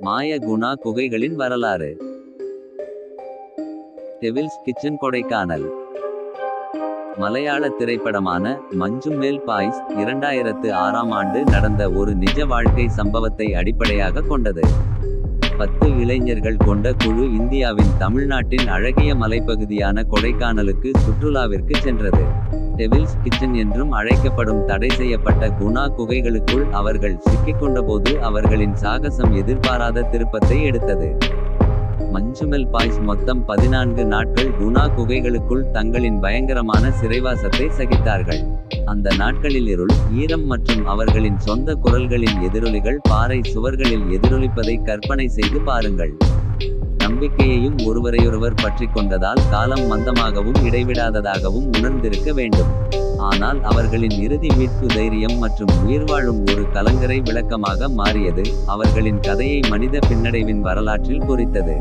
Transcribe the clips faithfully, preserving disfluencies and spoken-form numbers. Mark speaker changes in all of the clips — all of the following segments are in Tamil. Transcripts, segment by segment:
Speaker 1: மாய குணா குகைகளின் வரலாறு. Devil's Kitchen Kodaikanal. மலையாள திரைப்படமான மஞ்சும் மேல் பாய்ஸ் இரண்டாயிரத்து ஆறாம் ஆண்டு நடந்த ஒரு நிஜ வாழ்க்கை சம்பவத்தை அடிப்படையாக கொண்டது. பத்து இளைஞர்கள் கொண்ட குழு இந்தியாவின் தமிழ்நாட்டின் அழகிய மலைப்பகுதியான கொடைக்கானலுக்கு சுற்றுலாவிற்கு சென்றது. டெவில்ஸ் கிச்சன் என்றும் அழைக்கப்படும் தடை செய்யப்பட்ட குணா குகைகளுக்குள் அவர்கள் சிக்கிக்கொண்டபோது அவர்களின் சாகசம் எதிர்பாராத திருப்பத்தை எடுத்தது. மஞ்சுமெல் பாய்ஸ் மொத்தம் பதினான்கு நாட்கள் குணா குகைகளுக்குள் தங்களின் பயங்கரமான சிறைவாசத்தை சகித்தார்கள். அந்த நாட்களில் இருள், ஈரம் மற்றும் அவர்களின் சொந்த குரல்களின் எதிரொலிகள் பாறை சுவர்களில் எதிரொலிப்பதை கற்பனை செய்து பாருங்கள். நம்பிக்கையையும் ஒருவரையொருவர் பற்றி கொண்டதால் காலம் மந்தமாகவும் இடைவிடாததாகவும் உணர்ந்திருக்க வேண்டும். ஆனால் அவர்களின் இறுதி மீட்பு தைரியம் மற்றும் உயிர்வாழும் ஒரு கலங்கரை விளக்கமாக மாறியது. அவர்களின் கதையை மனித பின்னடைவின் வரலாற்றில் பொறித்தது.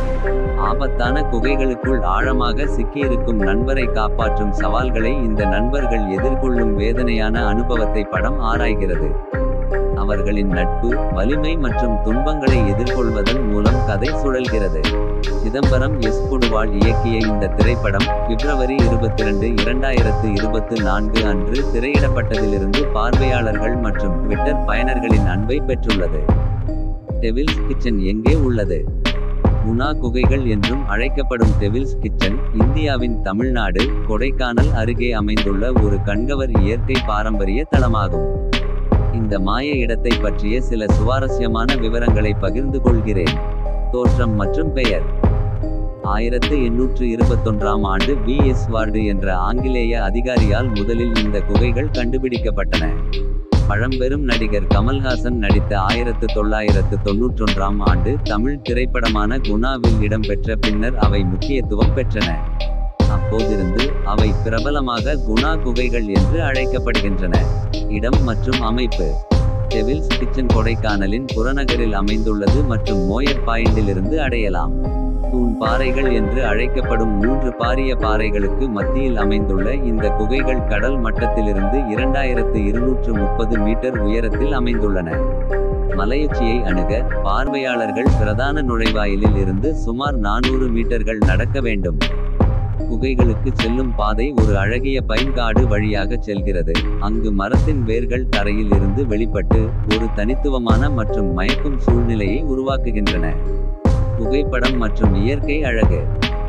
Speaker 1: ஆபத்தான குகைகளுக்குள் ஆழமாக சிக்கியிருக்கும் நண்பரை காப்பாற்றும் சவால்களை இந்த நண்பர்கள் எதிர்கொள்ளும் வேதனையான அனுபவத்தை படம் ஆராய்கிறது. அவர்களின் நட்பு, வலிமை மற்றும் துன்பங்களை எதிர்கொள்வதன் மூலம் கதை சுழல்கிறது. சிதம்பரம் எஸ். கொடுவாள் இயக்கிய இந்த திரைப்படம் பிப்ரவரி இருபத்திரண்டு இரண்டாயிரத்து இருபத்து நான்கு அன்று திரையிடப்பட்டதிலிருந்து பார்வையாளர்கள் மற்றும் ட்விட்டர் பயனர்களின் அன்பை பெற்றுள்ளது. டெவில்ஸ் கிச்சன் எங்கே உள்ளது? குணா குகைகள் என்றும் அழைக்கப்படும் டெவில்ஸ் கிச்சன் இந்தியாவின் தமிழ்நாடு கொடைக்கானல் அருகே அமைந்துள்ள ஒரு கண்கவர் இயற்கை பாரம்பரிய தளமாகும். இந்த மாய இடத்தை பற்றிய சில சுவாரஸ்யமான விவரங்களை பகிர்ந்து கொள்கிறேன். தோற்றம் மற்றும் பெயர். ஆயிரத்து எண்ணூற்று இருபத்தொன்றாம் ஆண்டு பி எஸ் வார்டு என்ற ஆங்கிலேய அதிகாரியால் முதலில் இந்த குகைகள் கண்டுபிடிக்கப்பட்டன. பழம்பெரும் நடிகர் கமல்ஹாசன் நடித்த ஆயிரத்து தொள்ளாயிரத்து தொன்னூற்றொன்றாம் ஆண்டு தமிழ் திரைப்படமான குணாவில் இடம்பெற்ற பின்னர் அவை முக்கியத்துவம் பெற்றன. அப்போதிருந்து அவை பிரபலமாக குணா குகைகள் என்று அழைக்கப்படுகின்றன. இடம் மற்றும் அமைப்பு. டெவில்ஸ் கிச்சன் கொடைக்கானலின் புறநகரில் அமைந்துள்ளது மற்றும் மோயர் பாயிண்டிலிருந்து அடையலாம். தூண் பாறைகள் என்று அழைக்கப்படும் மூன்று பாரிய பாறைகளுக்கு மத்தியில் அமைந்துள்ள இந்த குகைகள் கடல் மட்டத்திலிருந்து இரண்டாயிரத்து இருநூற்று முப்பது மீட்டர் உயரத்தில் அமைந்துள்ளன. மலையுச்சியை அணுக பார்வையாளர்கள் பிரதான நுழைவாயிலில் இருந்து சுமார் நானூறு மீட்டர்கள் நடக்க வேண்டும். குகைகளுக்கு செல்லும் பாதை ஒரு அழகிய பைன்காடு வழியாக செல்கிறது. அங்கு மரத்தின் வேர்கள் தரையில் இருந்து வெளிப்பட்டு ஒரு தனித்துவமான மற்றும் மயக்கும் சூழ்நிலையை உருவாக்குகின்றன. புகைப்படம் மற்றும் இயற்கை அழகு.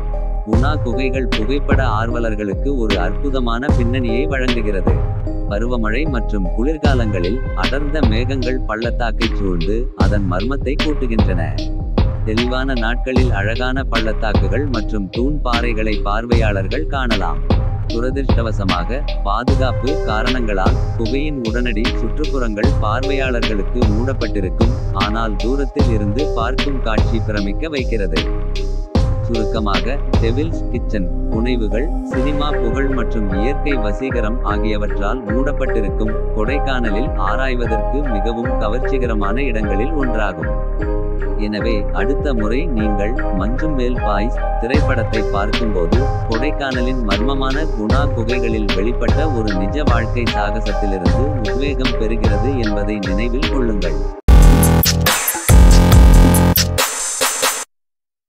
Speaker 1: குணா குகைகள் புகைப்பட ஆர்வலர்களுக்கு ஒரு அற்புதமான பின்னணியை வழங்குகிறது. பருவமழை மற்றும் குளிர்காலங்களில் அடர்ந்த மேகங்கள் பள்ளத்தாக்கை சூழ்ந்து அதன் மர்மத்தை கூட்டுகின்றன. தெளிவான நாட்களில் அழகான பள்ளத்தாக்குகள் மற்றும் தூண் பாறைகளை பார்வையாளர்கள் காணலாம். துரதிர்ஷ்டவசமாக பாதுகாப்பு காரணங்களால் குகையின் உடனடி சுற்றுப்புறங்கள் பார்வையாளர்களுக்கு மூடப்பட்டிருக்கும். ஆனால் தூரத்தில் இருந்து பார்க்கும் காட்சி பிரமிக்க வைக்கிறது. சுருக்கமாக, டெவில்ஸ் கிச்சன் புனைவுகள், சினிமா புகழ் மற்றும் இயற்கை வசீகரம் ஆகியவற்றால் மூடப்பட்டிருக்கும் கொடைக்கானலில் ஆராய்வதற்கு மிகவும் கவர்ச்சிகரமான இடங்களில் ஒன்றாகும். எனவே அடுத்த முறை நீங்கள் மஞ்சும் மேல் பாய்ஸ் திரைப்படத்தை பார்க்கும்போது கொடைக்கானலின் மர்மமான குணா குகைகளில் வெளிப்பட்ட ஒரு நிஜ வாழ்க்கை சாகசத்திலிருந்து உத்வேகம் பெறுகிறது என்பதை நினைவில் கொள்ளுங்கள்.